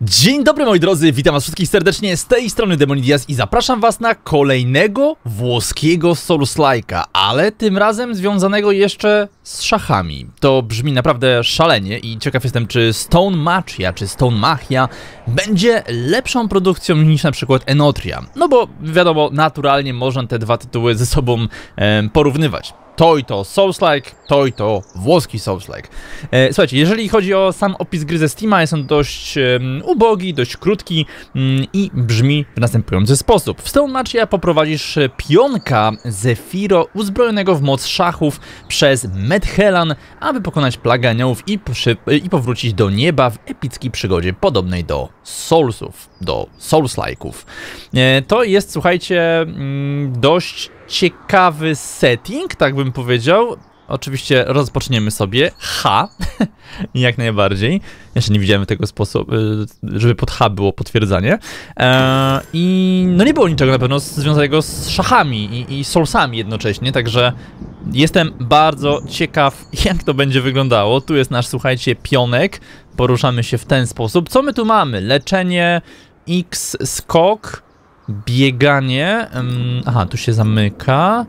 Dzień dobry moi drodzy, witam was wszystkich serdecznie, z tej strony Demonidias i zapraszam was na kolejnego włoskiego Souls-like'a, ale tym razem związanego jeszcze z szachami. To brzmi naprawdę szalenie i ciekaw jestem, czy Stone Machia, czy Stone Machia będzie lepszą produkcją niż na przykład Enotria. No bo wiadomo, naturalnie można te dwa tytuły ze sobą porównywać. To i to Souls-like, to i to włoski Souls-like. Słuchajcie, jeżeli chodzi o sam opis gry ze Steama, jest on dość ubogi, dość krótki i brzmi w następujący sposób. W Stone Machia poprowadzisz pionka Zefiro uzbrojonego w moc szachów przez Medhellan, aby pokonać plagę aniołów i powrócić do nieba w epickiej przygodzie podobnej do Soulsów, do Souls-like'ów. To jest, słuchajcie, dość ciekawy setting, tak bym powiedział. Oczywiście rozpoczniemy sobie jak najbardziej. Jeszcze nie widziałem tego sposobu, żeby pod H było potwierdzanie. I no nie było niczego na pewno związanego z szachami i Soulsami jednocześnie, także jestem bardzo ciekaw, jak to będzie wyglądało. Tu jest nasz, słuchajcie, pionek. Poruszamy się w ten sposób. Co my tu mamy? Leczenie, X, skok, bieganie. Aha, tu się zamyka.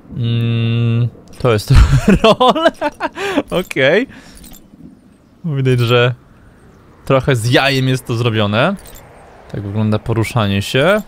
To jest roll. Okej. Widać, że trochę z jajem jest to zrobione. Tak wygląda poruszanie się.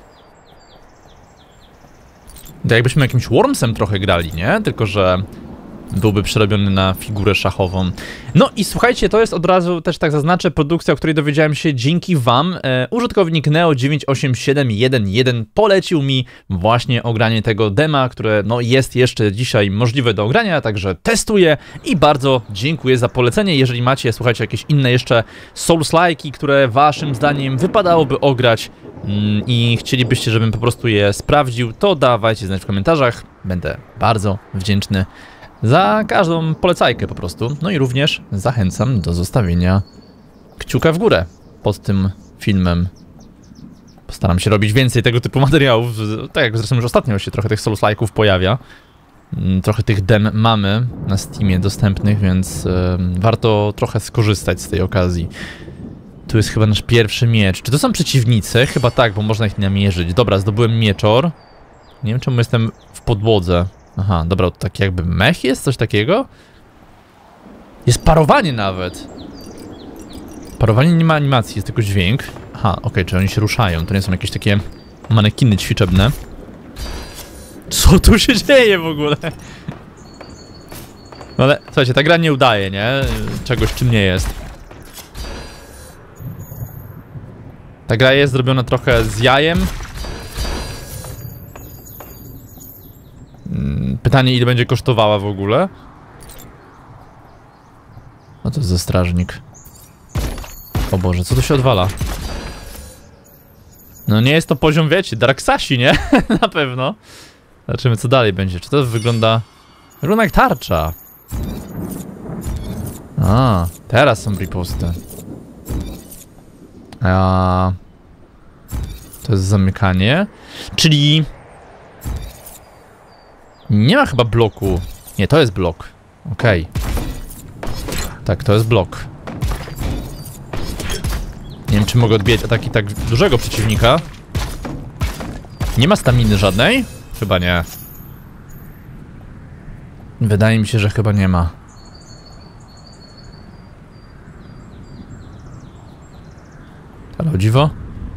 Tak jakbyśmy jakimś Wormsem trochę grali, nie? Tylko że byłby przerobiony na figurę szachową. No i słuchajcie, to jest od razu, też tak zaznaczę, produkcja, o której dowiedziałem się dzięki wam. Użytkownik Neo98711 polecił mi właśnie ogranie tego dema, które no jest jeszcze dzisiaj możliwe do ogrania, także testuję i bardzo dziękuję za polecenie. Jeżeli macie, słuchajcie, jakieś inne jeszcze Souls-like'i, które waszym zdaniem wypadałoby ograć i chcielibyście, żebym po prostu je sprawdził, to dawajcie znać w komentarzach. Będę bardzo wdzięczny za każdą polecajkę po prostu. No i również zachęcam do zostawienia kciuka w górę pod tym filmem. Postaram się robić więcej tego typu materiałów. Tak jak zresztą już ostatnio się trochę tych Souls-like'ów pojawia. Trochę tych dem mamy na Steamie dostępnych, więc warto trochę skorzystać z tej okazji. Tu jest chyba nasz pierwszy miecz. Czy to są przeciwnicy? Chyba tak, bo można ich namierzyć. Dobra, zdobyłem mieczor. Nie wiem, czemu jestem w podłodze. Aha, dobra, to taki jakby mech jest? Coś takiego? Jest parowanie nawet. Parowanie nie ma animacji, jest tylko dźwięk. Aha, okej, czy oni się ruszają, to nie są jakieś takie manekiny ćwiczebne. Co tu się dzieje w ogóle? No ale, słuchajcie, ta gra nie udaje, nie? Czegoś, czym nie jest. Ta gra jest zrobiona trochę z jajem. Pytanie, ile będzie kosztowała w ogóle? No to jest za strażnik. O Boże, co tu się odwala? No nie jest to poziom, wiecie, Darksasi, nie? Na pewno. Zobaczymy, co dalej będzie. Czy to wygląda... Wygląda jak tarcza. A, teraz są riposty. To jest zamykanie. Czyli... Nie ma chyba bloku. Nie, to jest blok. Okej. Tak, to jest blok. Nie wiem, czy mogę odbijać ataki tak dużego przeciwnika. Nie ma staminy żadnej? Chyba nie. Wydaje mi się, że chyba nie ma. Ale o dziwo.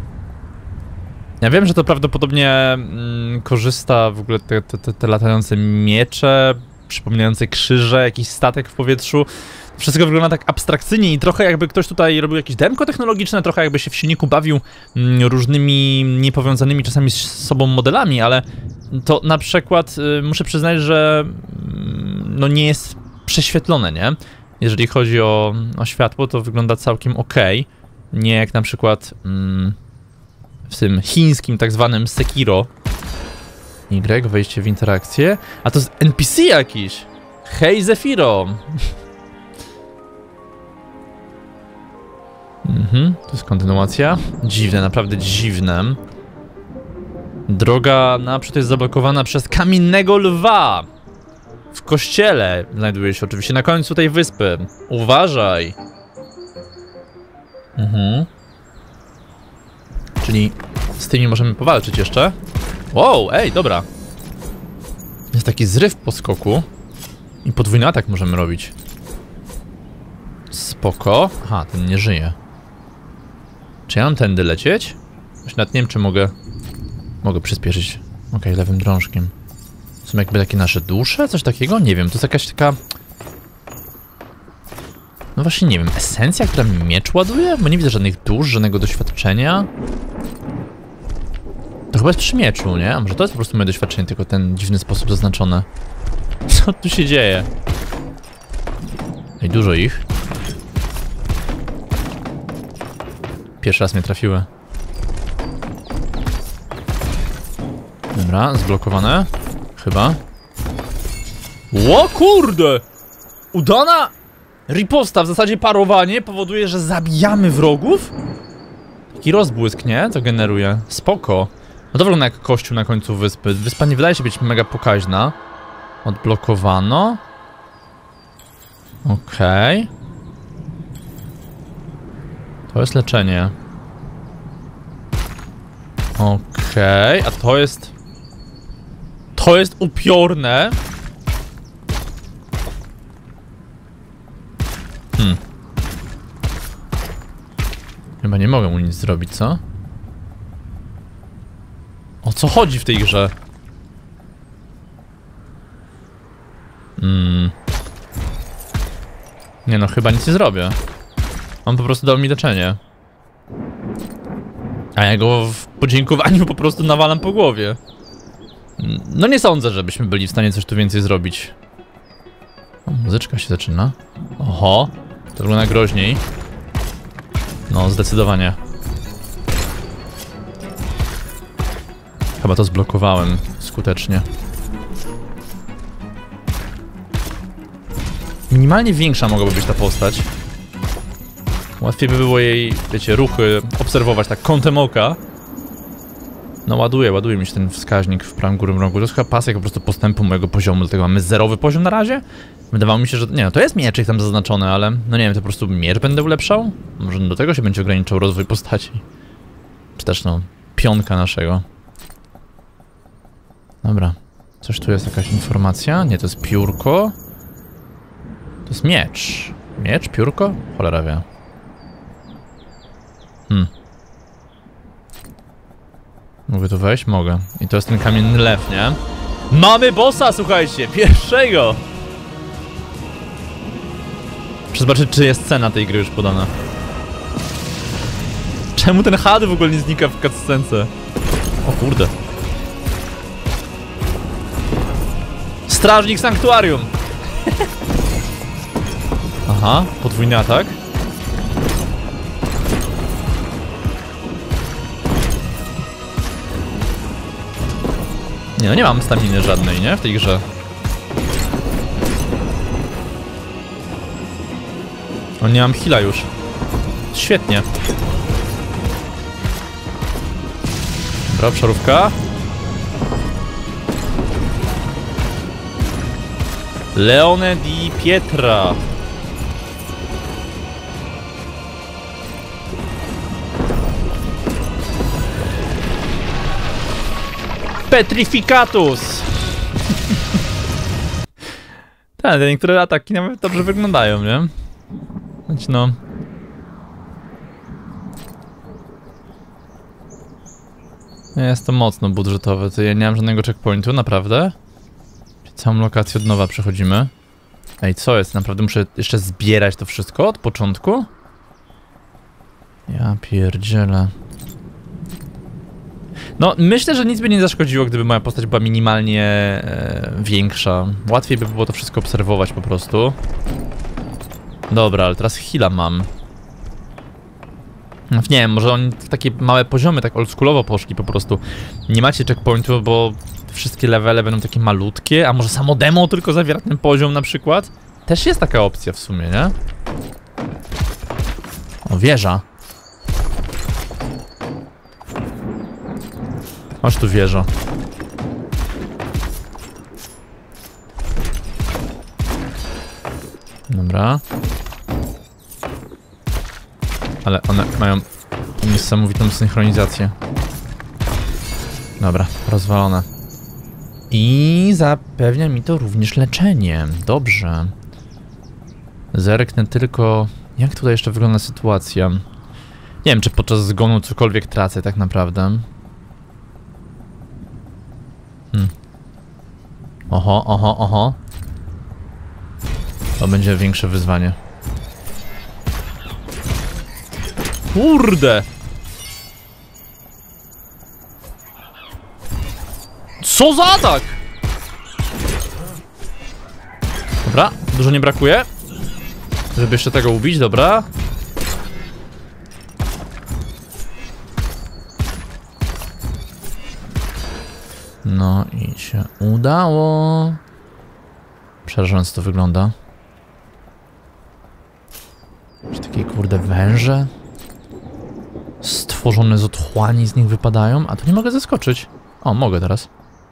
Ja wiem, że to prawdopodobnie korzysta w ogóle te latające miecze, przypominające krzyże, jakiś statek w powietrzu. Wszystko wygląda tak abstrakcyjnie i trochę jakby ktoś tutaj robił jakieś demko technologiczne, trochę jakby się w silniku bawił różnymi niepowiązanymi czasami z sobą modelami, ale to na przykład muszę przyznać, że no nie jest prześwietlone, nie? Jeżeli chodzi o światło, to wygląda całkiem ok. Nie jak na przykład... w tym chińskim tak zwanym Sekiro. Y, wejście w interakcję. A to jest NPC jakiś. Hej Zefiro. To jest kontynuacja. Dziwne, naprawdę dziwne. Droga naprzód jest zablokowana przez kamiennego lwa. W kościele znajduje się oczywiście na końcu tej wyspy. Uważaj. Czyli z tymi możemy powalczyć jeszcze. Wow, ej, dobra. Jest taki zryw po skoku. I podwójny atak możemy robić. Spoko. Aha, ten nie żyje. Czy ja mam tędy lecieć? Właśnie nawet nie wiem, czy mogę... Mogę przyspieszyć. Okej, lewym drążkiem. Są jakby takie nasze dusze? Coś takiego? Nie wiem, to jest jakaś taka... No właśnie nie wiem, esencja, która mi miecz ładuje? Bo nie widzę żadnych dusz, żadnego doświadczenia. To chyba jest przy mieczu, nie? A może to jest po prostu moje doświadczenie, tylko ten dziwny sposób zaznaczone. Co tu się dzieje? Ej, dużo ich. Pierwszy raz mnie trafiły. Dobra, zblokowane. Chyba. Ło kurde! Udana riposta, w zasadzie parowanie, powoduje, że zabijamy wrogów? Taki rozbłysk, nie? To generuje. Spoko. No to wygląda jak kościół na końcu wyspy. Wyspa nie wydaje się być mega pokaźna. Odblokowano. Okej. To jest leczenie. Okej, a to jest... To jest upiorne. Chyba nie mogę mu nic zrobić, co? O co chodzi w tej grze? Nie no, chyba nic nie zrobię. On po prostu dał mi leczenie. A ja go w podziękowaniu po prostu nawalam po głowie. No nie sądzę, żebyśmy byli w stanie coś tu więcej zrobić. O, muzyczka się zaczyna. Oho, to wygląda groźniej. No, zdecydowanie. Chyba to zblokowałem skutecznie. Minimalnie większa mogłaby być ta postać. Łatwiej by było jej, wiecie, ruchy obserwować tak kątem oka. No ładuje mi się ten wskaźnik w prawym górnym rogu. To jest chyba pasek po prostu postępu mojego poziomu, dlatego mamy zerowy poziom na razie. Wydawało mi się, że... Nie no, to jest mieczyk tam zaznaczony, ale... No nie wiem, to po prostu miecz będę ulepszał? Może do tego się będzie ograniczał rozwój postaci. Czy też no, pionka naszego. Dobra. Coś tu jest, jakaś informacja? Nie, to jest piórko. To jest miecz. Miecz? Piórko? Cholera wie. Mogę tu wejść? Mogę. I to jest ten kamienny lew, nie? Mamy bossa, słuchajcie! Pierwszego! Muszę zobaczyć, czy jest cena tej gry już podana. Czemu ten HUD w ogóle nie znika w cutscence? O kurde. Strażnik Sanktuarium! Aha, podwójny atak. Nie no, nie mam staminy żadnej, nie? W tej grze. O, nie mam heala już. Świetnie. Dobra, obszarówka. Leone di Pietra. Petrificatus! Tak, te niektóre ataki nawet dobrze wyglądają, nie? Choć no... Jest to mocno budżetowe, to ja nie mam żadnego checkpointu, naprawdę? Całą lokację od nowa przechodzimy. Ej, co jest? Naprawdę muszę jeszcze zbierać to wszystko od początku? Ja pierdzielę. No, myślę, że nic by nie zaszkodziło, gdyby moja postać była minimalnie większa. Łatwiej by było to wszystko obserwować po prostu. Dobra, ale teraz heala mam. Nie wiem, może oni w takie małe poziomy, tak oldschoolowo poszli po prostu. Nie macie checkpointu, bo wszystkie levele będą takie malutkie, a może samo demo tylko zawiera ten poziom na przykład? Też jest taka opcja w sumie, nie? O, wieża. Chodź tu, wieża. Dobra. Ale one mają niesamowitą synchronizację. Dobra, rozwalone. I zapewnia mi to również leczenie. Dobrze. Zerknę tylko... Jak tutaj jeszcze wygląda sytuacja? Nie wiem, czy podczas zgonu cokolwiek tracę tak naprawdę. Oho, oho, oho. To będzie większe wyzwanie. Kurde! Co za atak? Dobra, dużo nie brakuje. Żeby jeszcze tego ubić, dobra. No i się udało. Przerażająco to wygląda. Czy takie kurde węże stworzone z otchłani z nich wypadają? A tu nie mogę zaskoczyć. O, mogę teraz.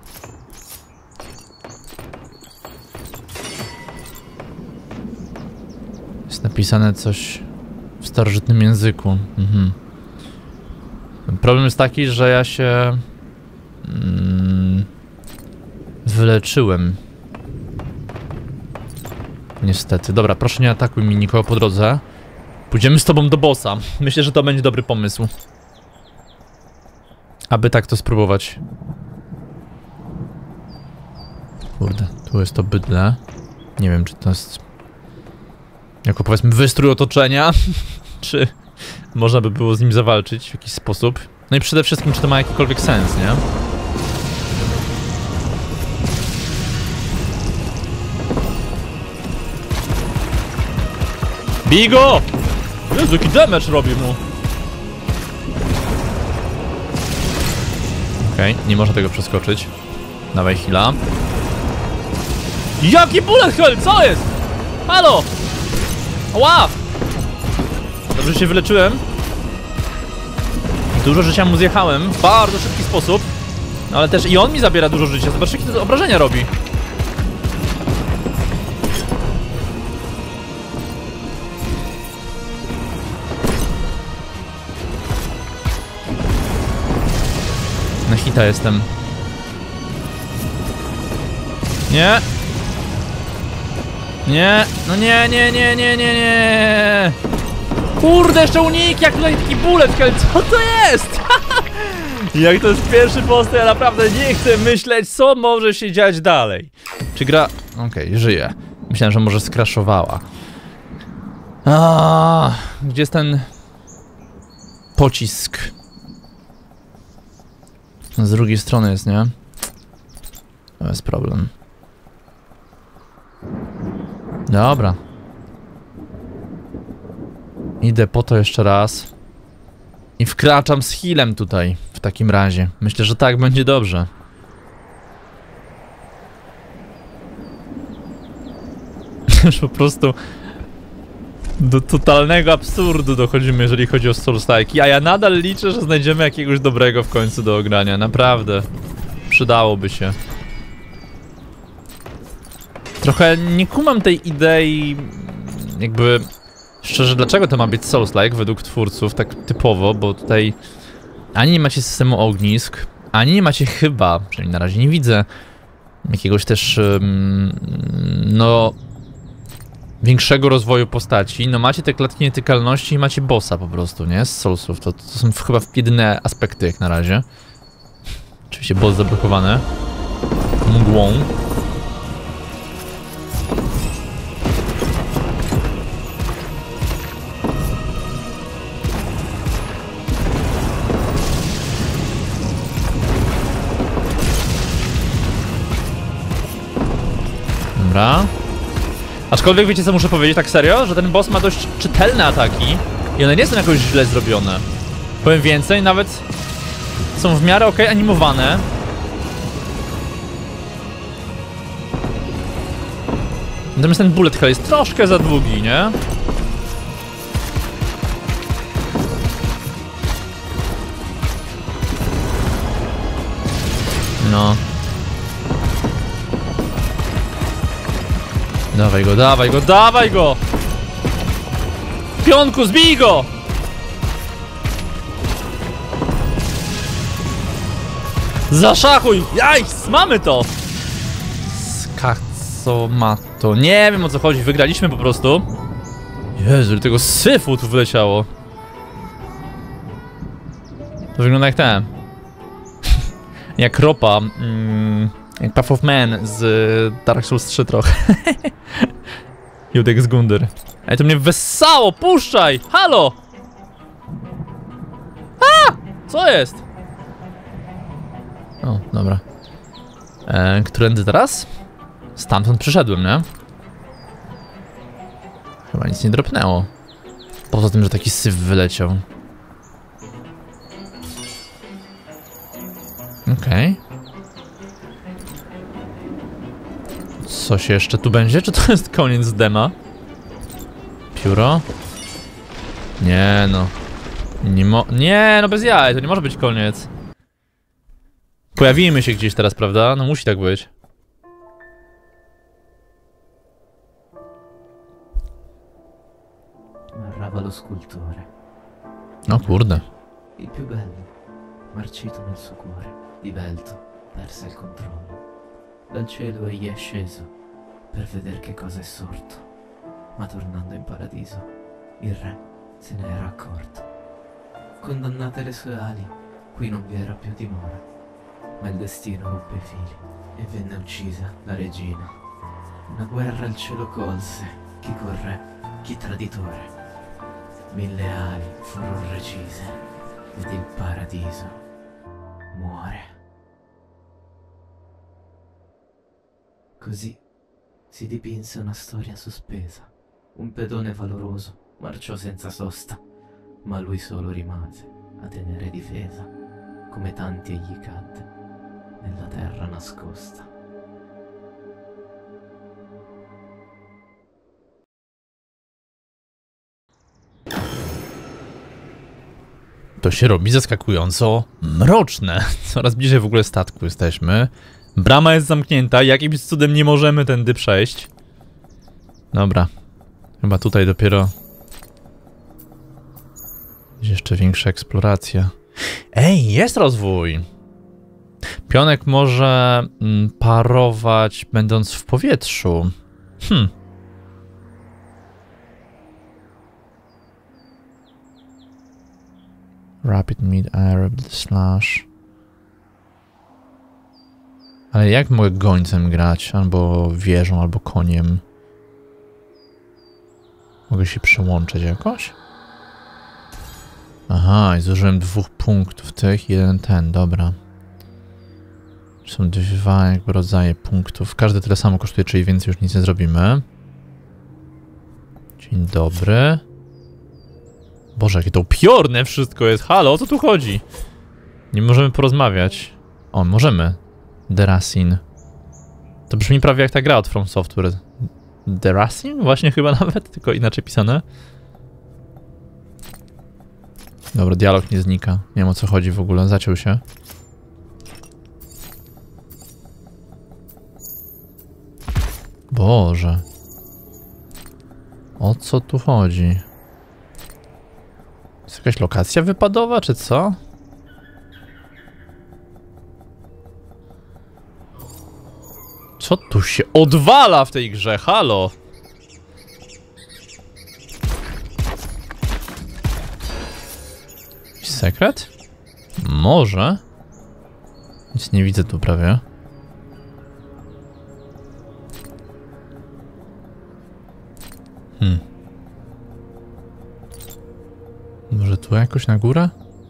Jest napisane coś w starożytnym języku. Problem jest taki, że ja się wyleczyłem. Niestety. Dobra, proszę nie atakuj mi nikogo po drodze. Pójdziemy z tobą do bossa. Myślę, że to będzie dobry pomysł. Aby tak to spróbować. Kurde, tu jest to bydle. Nie wiem, czy to jest... jako powiedzmy wystrój otoczenia. Czy można by było z nim zawalczyć w jakiś sposób. No i przede wszystkim, czy to ma jakikolwiek sens, nie? Bigo! Jezu, jaki damage robi mu. Okej, nie można tego przeskoczyć. Dawaj heala. Jaki bullet hell, co jest? Halo! Ła! Dobrze się wyleczyłem. Dużo życia mu zjechałem w bardzo szybki sposób. No ale też i on mi zabiera dużo życia. Zobaczcie, jakie to obrażenia robi. Na hita jestem. Nie. Nie. No nie, nie, nie, nie, nie, nie. Kurde, jeszcze unik, jak tutaj taki bullet hell, co to jest? Jak to jest pierwszy boss, to ja naprawdę nie chcę myśleć, co może się dziać dalej. Czy gra... Okej, żyje. Myślałem, że może skraszowała. Gdzie jest ten... pocisk? Z drugiej strony jest, nie? To jest problem. Dobra. Idę po to jeszcze raz. I wkraczam z healem tutaj, w takim razie. Myślę, że tak będzie dobrze. Już po prostu do totalnego absurdu dochodzimy, jeżeli chodzi o Souls-like'i, a ja nadal liczę, że znajdziemy jakiegoś dobrego w końcu do ogrania. Naprawdę. Przydałoby się. Trochę nie kumam tej idei, jakby... Szczerze, dlaczego to ma być Souls-like według twórców, tak typowo, bo tutaj ani nie macie systemu ognisk, ani nie macie chyba, przynajmniej na razie nie widzę, jakiegoś też, no, większego rozwoju postaci. No macie te klatki nietykalności i macie bossa po prostu, nie? Z Soulsów. To są chyba jedyne aspekty jak na razie. Oczywiście boss zablokowany mgłą. Dobra. Aczkolwiek wiecie co muszę powiedzieć tak serio? Że ten boss ma dość czytelne ataki i one nie są jakoś źle zrobione. Powiem więcej, nawet są w miarę okej animowane. Natomiast ten bullet hell jest troszkę za długi, nie? No. Dawaj go, dawaj go, dawaj go! Pionku, zbij go! Zaszachuj! Jajs! Mamy to! Skacomato. Nie wiem, o co chodzi. Wygraliśmy po prostu. Jezu, ile tego syfu tu wleciało. To wygląda jak ten. Jak ropa. Jak Path of Man z Dark Souls 3 trochę. Judek z Gundyr. Ej, to mnie wessało! Puszczaj! Halo! A! Co jest? O, dobra. Którędy teraz? Stamtąd przyszedłem, nie? Chyba nic nie dropnęło. Poza tym, że taki syf wyleciał. Okej. Coś jeszcze tu będzie? Czy to jest koniec dema? Pióro? Nie no. Nie no, bez jaj, to nie może być koniec. Pojawimy się gdzieś teraz, prawda? No musi tak być. Narrava lo scultore. O kurde. Il più bello, marcito nel suo cuore, divelto, perse il controllo. Dal cielo egli è sceso per vedere che cosa è sorto. Ma tornando in paradiso, il re se ne era accorto. Condannate le sue ali, qui non vi era più dimora. Ma il destino ruppe i fili e venne uccisa la regina. Una guerra il cielo colse, chi col re, chi traditore. 1000 ali furono recise ed il paradiso muore. Così si dipinse una storia sospesa. Un pedone valoroso marciò senza sosta, ma lui solo rimase a tenere difesa, come tanti egli cadde nella terra nascosta. To się robi zaskakująco mroczne. Coraz bliżej w ogóle statku jesteśmy. Brama jest zamknięta, jakimś cudem nie możemy tędy przejść. Dobra. Chyba tutaj dopiero... jeszcze większa eksploracja. Ej, jest rozwój! Pionek może parować będąc w powietrzu. Rapid mid-air slash. Ale jak mogę gońcem grać? Albo wieżą, albo koniem. Mogę się przełączyć jakoś? Aha, i zużyłem 2 punktów tych, jeden ten, dobra. Są 2 jakby rodzaje punktów. Każdy tyle samo kosztuje, czyli więcej już nic nie zrobimy. Dzień dobry. Boże, jakie to upiorne wszystko jest. Halo, o co tu chodzi? Nie możemy porozmawiać. O, możemy. Derasin. To brzmi prawie jak ta gra od From Software. Derasin? Właśnie chyba nawet, tylko inaczej pisane. Dobra, dialog nie znika. Nie wiem, o co chodzi w ogóle, zaciął się. Boże. O co tu chodzi? Jest jakaś lokacja wypadowa, czy co? Co tu się odwala w tej grze? Halo! Jakiś sekret? Może? Nic nie widzę tu prawie. Może tu jakoś na górę?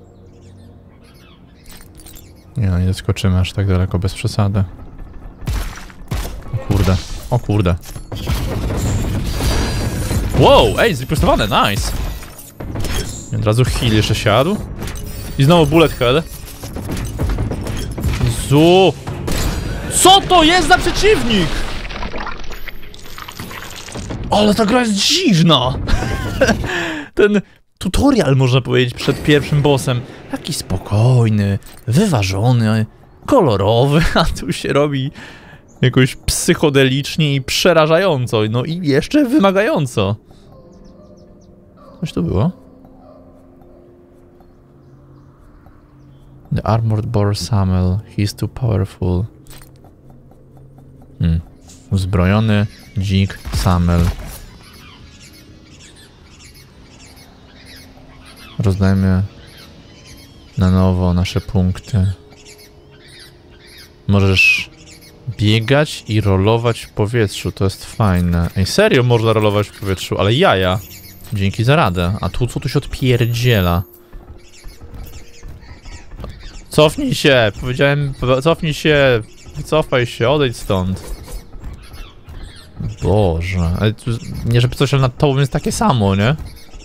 Nie no, nie doskoczymy aż tak daleko, bez przesady. O kurde, o kurde. Wow, ej, zreprostowane, nice. I od razu heal jeszcze siadł. I znowu bullet hell. Jezu! Co to jest za przeciwnik? Ale ta gra jest dziwna! Ten tutorial, można powiedzieć, przed pierwszym bossem. Taki spokojny, wyważony, kolorowy, a tu się robi jakoś psychodelicznie i przerażająco. No i jeszcze wymagająco. Coś tu było? The armored boar Samel. He's too powerful. Uzbrojony dzik Samel. Rozdajmy na nowo nasze punkty. Możesz biegać i rolować w powietrzu, to jest fajne. Ej, serio można rolować w powietrzu, ale jaja. Dzięki za radę. A tu co tu się odpierdziela? Cofnij się! Powiedziałem, cofnij się! Wycofaj się, odejdź stąd. Boże. Ale tu, nie żeby coś, ale nad tobą jest takie samo, nie?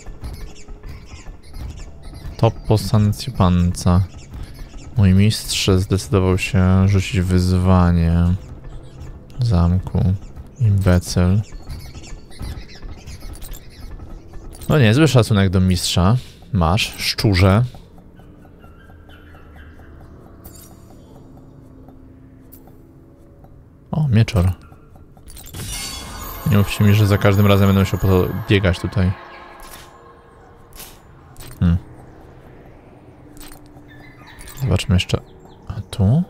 Topo Sancjupanca. Mój mistrz zdecydował się rzucić wyzwanie w zamku. Imbecyl. No niezły szacunek do mistrza. Masz, szczurze. O, mieczor. Nie mówcie mi, że za każdym razem będę musiał po to biegać tutaj. Zobaczmy jeszcze. A tu?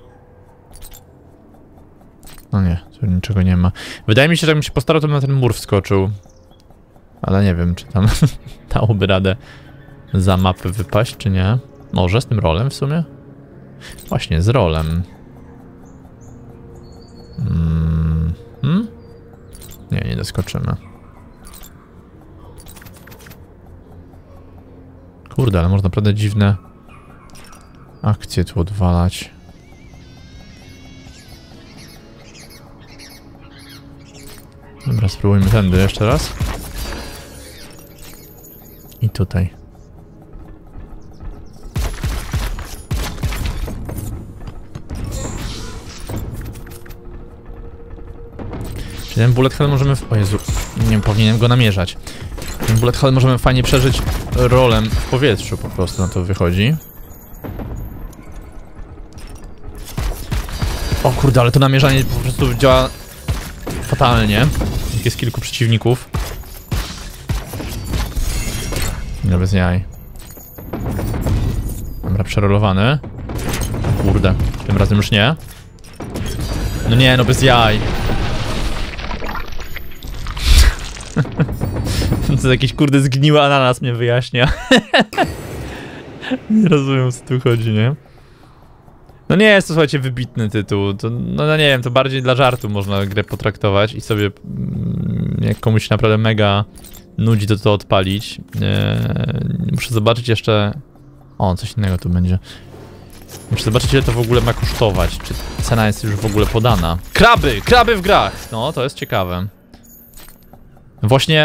No nie, tu niczego nie ma. Wydaje mi się, że jakbym się postarał, to bym na ten mur wskoczył. Ale nie wiem, czy tam dałoby radę za mapę wypaść, czy nie. Może z tym rolem w sumie? Właśnie, z rolem. Nie, nie doskoczymy. Kurde, ale można naprawdę dziwne akcje tu odwalać. Dobra, spróbujmy tędy jeszcze raz. I tutaj. Czyli ten bullet hell możemy... O Jezu, nie powinienem go namierzać. Ten bullet hell możemy fajnie przeżyć rolem w powietrzu, po prostu na to wychodzi. O kurde, ale to namierzanie po prostu działa fatalnie. Jest kilku przeciwników. No bez jaj. Dobra, przerolowany. O kurde, tym razem już nie. No nie, no bez jaj. To jakiś kurde zgniły ananas mnie wyjaśnia. Nie rozumiem, o co tu chodzi, nie? No nie jest to, słuchajcie, wybitny tytuł. To, no nie wiem, to bardziej dla żartu można grę potraktować i sobie jak komuś naprawdę mega nudzi, to odpalić. Muszę zobaczyć jeszcze... O, coś innego tu będzie. Muszę zobaczyć, ile to w ogóle ma kosztować. Czy cena jest już w ogóle podana. Kraby! Kraby w grach! No, to jest ciekawe. Właśnie,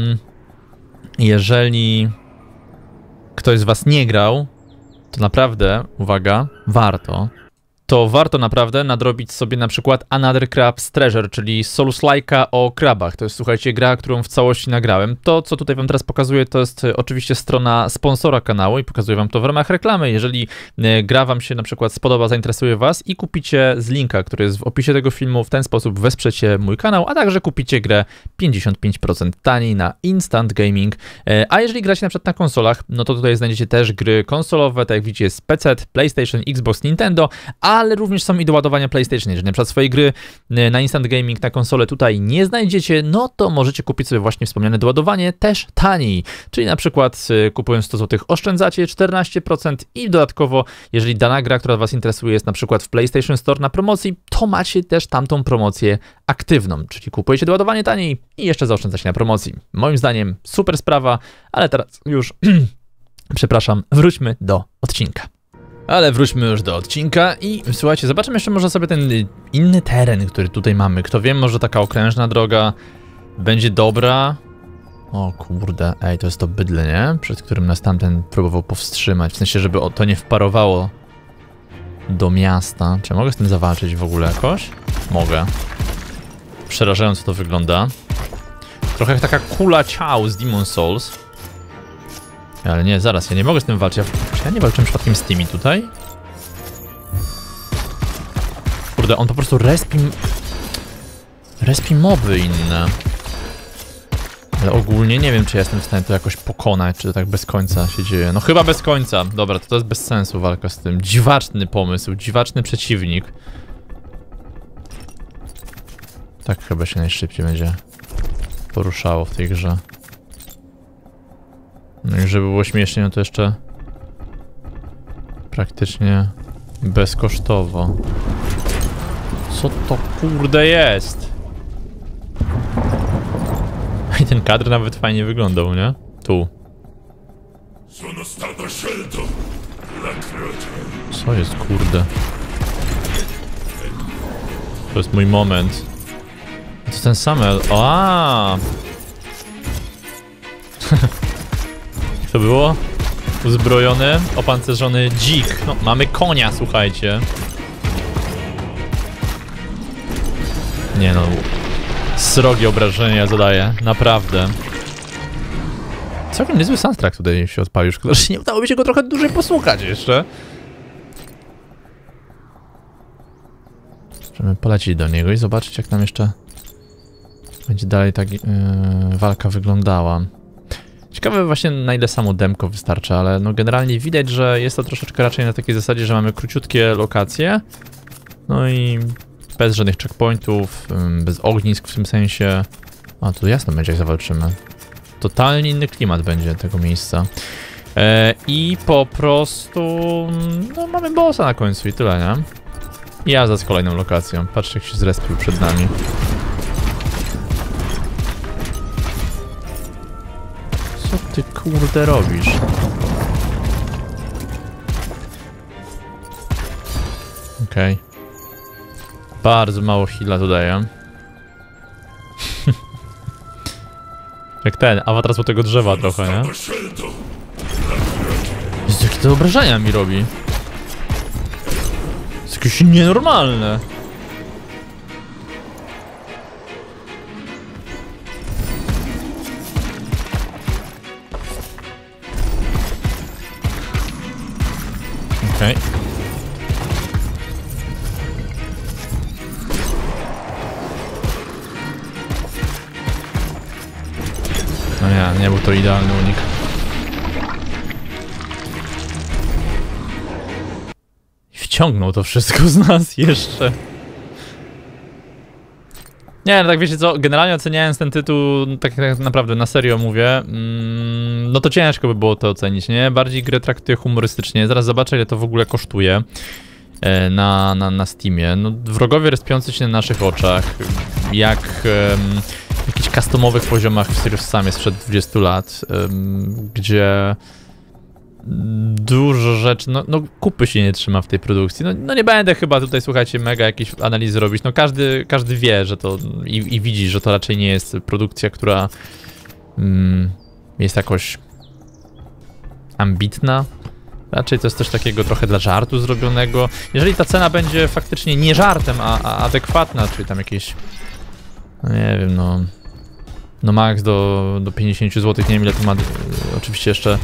jeżeli ktoś z was nie grał, to naprawdę, uwaga, warto. To warto naprawdę nadrobić sobie na przykład Another Crab's Treasure, czyli Souls-like'a o krabach. To jest, słuchajcie, gra, którą w całości nagrałem. To, co tutaj wam teraz pokazuję, to jest oczywiście strona sponsora kanału i pokazuję wam to w ramach reklamy. Jeżeli gra wam się na przykład spodoba, zainteresuje was i kupicie z linka, który jest w opisie tego filmu, w ten sposób wesprzecie mój kanał, a także kupicie grę 55% taniej na Instant Gaming. A jeżeli gracie na przykład na konsolach, no to tutaj znajdziecie też gry konsolowe, tak jak widzicie jest PC, PlayStation, Xbox, Nintendo, ale również są i do ładowania PlayStation. Jeżeli na przykład swoje gry na Instant Gaming na konsolę tutaj nie znajdziecie, no to możecie kupić sobie właśnie wspomniane doładowanie też taniej. Czyli na przykład kupując 100 zł oszczędzacie 14% i dodatkowo, jeżeli dana gra, która was interesuje, jest na przykład w PlayStation Store na promocji, to macie też tamtą promocję aktywną, czyli kupujecie doładowanie taniej i jeszcze zaoszczędzacie na promocji. Moim zdaniem super sprawa, ale teraz już, przepraszam, wróćmy do odcinka. Ale wróćmy już do odcinka i słuchajcie, zobaczymy jeszcze może sobie ten inny teren, który tutaj mamy. Kto wie, może taka okrężna droga będzie dobra. O kurde, ej, to jest to bydle, nie? Przed którym nas tamten próbował powstrzymać. W sensie, żeby to nie wparowało do miasta. Czy ja mogę z tym zawalczyć w ogóle jakoś? Mogę. Przerażająco to wygląda. Trochę jak taka kula ciał z Demon's Souls. Ale nie, zaraz, ja nie mogę z tym walczyć. Czy ja nie walczę przypadkiem z tymi tutaj? Kurde, on po prostu respi moby inne. Ale ogólnie nie wiem, czy jestem w stanie to jakoś pokonać, czy to tak bez końca się dzieje. No chyba bez końca. Dobra, to jest bez sensu walka z tym. Dziwaczny pomysł, dziwaczny przeciwnik. Tak chyba się najszybciej będzie poruszało w tej grze. No i żeby było śmiesznie, no to jeszcze praktycznie bezkosztowo. Co to kurde jest? I ten kadr nawet fajnie wyglądał, nie? Tu. Co jest kurde? To jest mój moment. To ten Samuel. Aaa! To było? Uzbrojony, opancerzony dzik. No, mamy konia, słuchajcie. Nie no. Srogie obrażenia zadaję, naprawdę. Całkiem niezły soundtrack tutaj się odpalił. Szkoda, że nie udało mi się go trochę dłużej posłuchać jeszcze. Możemy polecić do niego i zobaczyć, jak nam jeszcze będzie dalej ta walka wyglądała. Ciekawe właśnie, na ile samo demko wystarczy, ale no generalnie widać, że jest to troszeczkę raczej na takiej zasadzie, że mamy króciutkie lokacje. No i bez żadnych checkpointów, bez ognisk w tym sensie. A, tu jasno będzie, jak zawalczymy. Totalnie inny klimat będzie tego miejsca. I po prostu... no mamy bossa na końcu i tyle, nie? I jazda z kolejną lokacją. Patrzcie, jak się zrespił przed nami. Co ty kurde robisz? Okej. Bardzo mało heala tu daję. Jak ten, awatar złotego drzewa trochę, nie? Jezu, jakie to obrażenia mi robi. Jest jakieś nienormalne. Okej. No nie był to idealny unik. Wciągnął to wszystko z nas jeszcze. Nie, no tak wiecie co, generalnie oceniając ten tytuł, tak naprawdę na serio mówię, no to ciężko by było to ocenić, nie? Bardziej grę traktuję humorystycznie, zaraz zobaczę, ile to w ogóle kosztuje na Steamie. No, wrogowie respiący się na naszych oczach, jak w jakichś customowych poziomach w Serious Sam sprzed 20 lat, gdzie dużo rzeczy, no kupy się nie trzyma w tej produkcji. No nie będę chyba tutaj, słuchajcie, mega jakieś analizy robić. No każdy wie, że to i widzi, że to raczej nie jest produkcja, która jest jakoś ambitna. Raczej to jest coś takiego trochę dla żartu zrobionego. Jeżeli ta cena będzie faktycznie nie żartem, a adekwatna, czyli tam jakieś, no nie wiem, no max do 50 zł, nie wiem ile to ma oczywiście jeszcze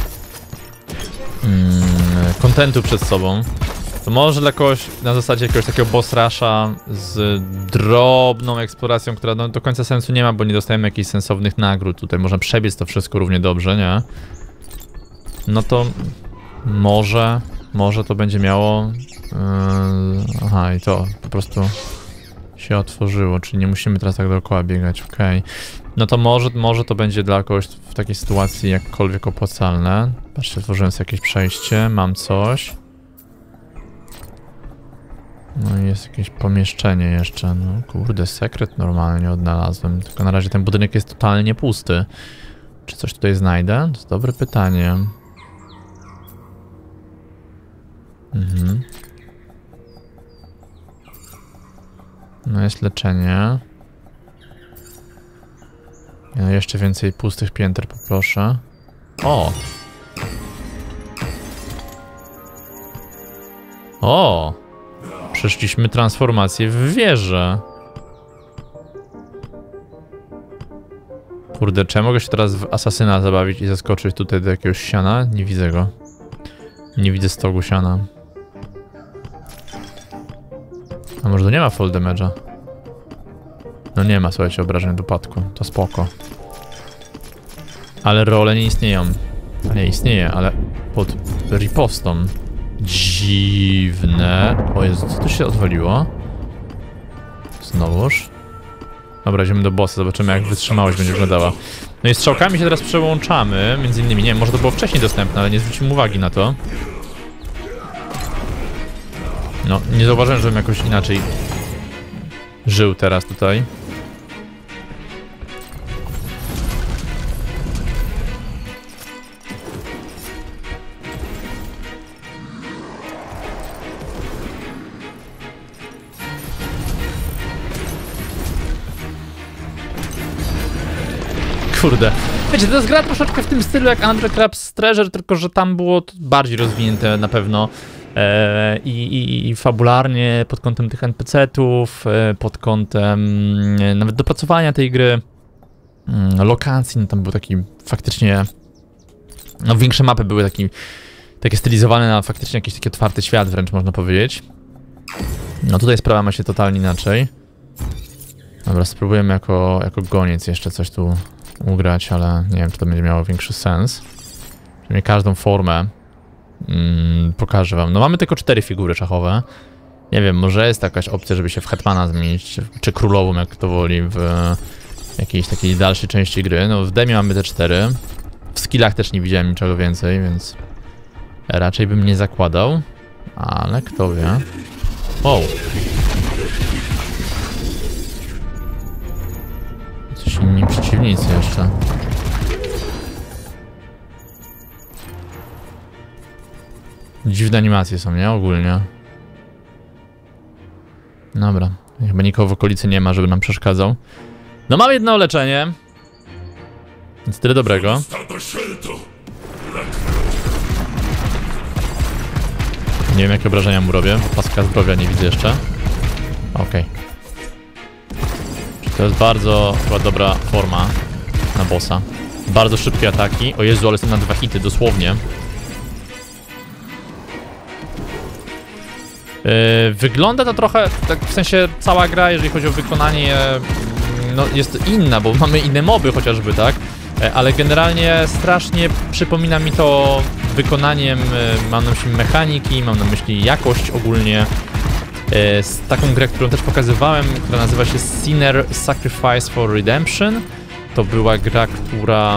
kontentu przed sobą, to może dla kogoś na zasadzie jakiegoś takiego boss rusha z drobną eksploracją, która no, do końca sensu nie ma, bo nie dostajemy jakichś sensownych nagród. Tutaj można przebiec to wszystko równie dobrze, nie? No to może to będzie miało... aha, i to po prostu się otworzyło, czyli nie musimy teraz tak dookoła biegać, okej. No to może to będzie dla kogoś w takiej sytuacji jakkolwiek opłacalne. Patrzcie, otworzyłem sobie jakieś przejście, mam coś. No i jest jakieś pomieszczenie jeszcze, no kurde, sekret normalnie odnalazłem, tylko na razie ten budynek jest totalnie pusty. Czy coś tutaj znajdę? To jest dobre pytanie. No jest leczenie. Ja jeszcze więcej pustych pięter poproszę. O! O! Przeszliśmy transformację w wieżę. Kurde, czy ja mogę się teraz w asasyna zabawić i zaskoczyć tutaj do jakiegoś siana? Nie widzę go. Nie widzę stogu siana. A może to nie ma fall damage'a? No nie ma, słuchajcie, obrażeń do upadku. To spoko. Ale role nie istnieją. Nie istnieje, ale pod ripostą. Dziwne. O Jezu, co tu się odwaliło? Znowuż. Dobra, idziemy do bossa, zobaczymy jak wytrzymałość będzie wyglądała. No i strzałkami się teraz przełączamy, między innymi, nie wiem, może to było wcześniej dostępne, ale nie zwróciłem uwagi na to. No, nie zauważyłem, żebym jakoś inaczej żył teraz tutaj. Kurde. Wiecie, to jest gra troszeczkę w tym stylu jak Undercrab's Treasure, tylko że tam było to bardziej rozwinięte na pewno. I fabularnie pod kątem tych NPC-ów, pod kątem nawet dopracowania tej gry, lokacji, no tam był taki faktycznie, no większe mapy były takie stylizowane na faktycznie jakiś taki otwarty świat wręcz można powiedzieć. No tutaj sprawa ma się totalnie inaczej. Dobra, spróbujemy jako goniec jeszcze coś tu ugrać, ale nie wiem, czy to będzie miało większy sens. Przynajmniej każdą formę pokażę wam. No mamy tylko 4 figury szachowe. Nie wiem, może jest jakaś opcja, żeby się w hetmana zmienić, czy królową, jak to woli, w jakiejś takiej dalszej części gry. No w demie mamy te 4. W skillach też nie widziałem niczego więcej, więc raczej bym nie zakładał. Ale kto wie. O! Coś inni przeciwnicy jeszcze. Dziwne animacje są, nie? Ogólnie. Dobra. Chyba nikogo w okolicy nie ma, żeby nam przeszkadzał. No mam jedno leczenie. Więc tyle dobrego. Nie wiem, jakie obrażenia mu robię. Paska zdrowia nie widzę jeszcze. Okej. To jest bardzo chyba dobra forma na bossa. Bardzo szybkie ataki. O Jezu, ale są na 2 hity, dosłownie. Wygląda to trochę, tak w sensie cała gra, jeżeli chodzi o wykonanie, no jest inna, bo mamy inne moby chociażby, tak? Ale generalnie strasznie przypomina mi to wykonaniem, mam na myśli mechaniki, mam na myśli jakość ogólnie. Z taką grę, którą też pokazywałem, która nazywa się Sinner Sacrifice for Redemption. To była gra, która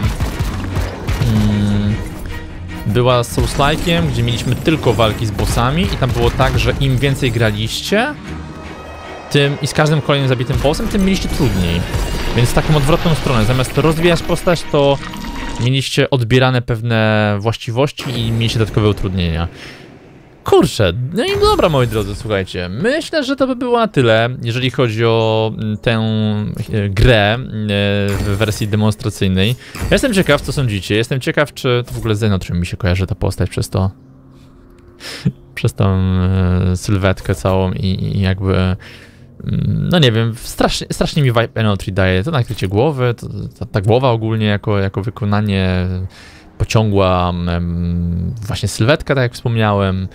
była Souls-like'iem, gdzie mieliśmy tylko walki z bossami i tam było tak, że im więcej graliście, tym i z każdym kolejnym zabitym bossem, tym mieliście trudniej. Więc taką odwrotną stronę, zamiast rozwijać postać, to mieliście odbierane pewne właściwości i mieliście dodatkowe utrudnienia. Kurczę, no i dobra, moi drodzy, słuchajcie, myślę, że to by było na tyle, jeżeli chodzi o tę grę w wersji demonstracyjnej. Ja jestem ciekaw, co sądzicie, jestem ciekaw, czy to w ogóle z Zenotrem mi się kojarzy ta postać przez to, przez tą sylwetkę całą i jakby, no nie wiem, strasznie mi vibe Enotry daje, to nakrycie głowy, ta głowa ogólnie jako wykonanie, pociągła właśnie sylwetka, tak jak wspomniałem.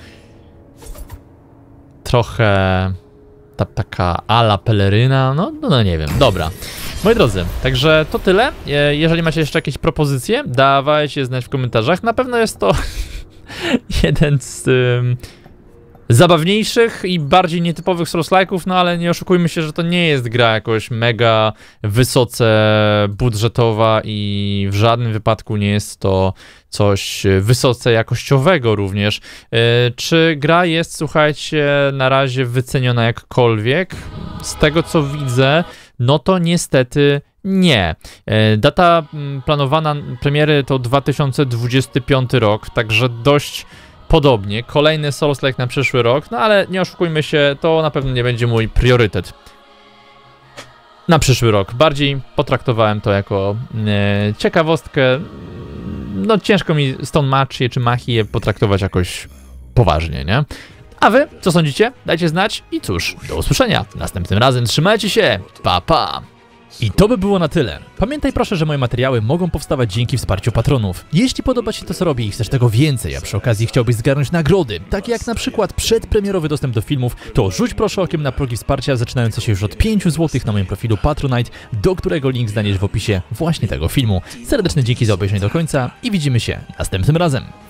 Trochę taka ala peleryna, no nie wiem, dobra. Moi drodzy, także to tyle. Jeżeli macie jeszcze jakieś propozycje, dawajcie znać w komentarzach. Na pewno jest to jeden z zabawniejszych i bardziej nietypowych Souls-like'ów, no ale nie oszukujmy się, że to nie jest gra jakoś mega wysoce budżetowa i w żadnym wypadku nie jest to coś wysoce jakościowego również. Czy gra jest, słuchajcie, na razie wyceniona jakkolwiek? Z tego co widzę, no to niestety nie. Data planowana premiery to 2025 rok, także dość podobnie. Kolejny Souls-like na przyszły rok, no ale nie oszukujmy się, to na pewno nie będzie mój priorytet na przyszły rok. Bardziej potraktowałem to jako ciekawostkę. No ciężko mi Stone Machie czy Machię potraktować jakoś poważnie, nie? A wy, co sądzicie? Dajcie znać i cóż, do usłyszenia następnym razem. Trzymajcie się, pa pa! I to by było na tyle. Pamiętaj proszę, że moje materiały mogą powstawać dzięki wsparciu patronów. Jeśli podoba Ci to, co robię i chcesz tego więcej, a przy okazji chciałbyś zgarnąć nagrody, takie jak na przykład przedpremierowy dostęp do filmów, to rzuć proszę okiem na progi wsparcia zaczynające się już od 5 zł na moim profilu Patronite, do którego link znajdziesz w opisie właśnie tego filmu. Serdeczne dzięki za obejrzenie do końca i widzimy się następnym razem.